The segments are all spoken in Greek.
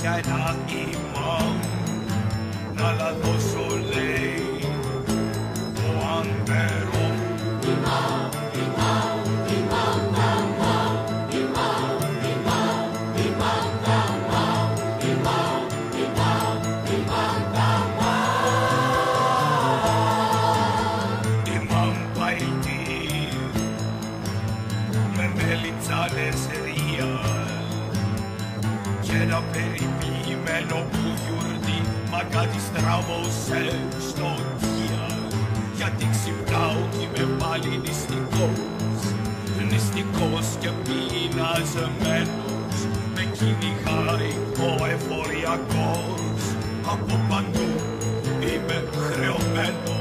για ένα ημάμ να λαδώσω λέει το αντερό. Και ένα περιποιημένο που γιουρτή μα κάτι στραβώσε στο Δία. Γιατί ξυπνάω κι είμαι πάλι νηστικός και πεινασμένος. Με κυνηγάει ο εφοριακός, από παντού είμαι χρεωμένος.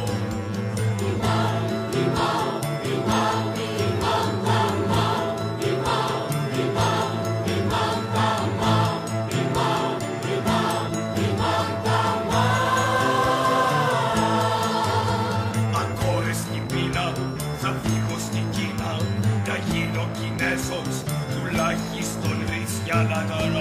Τουλάχιστον ρίσκια να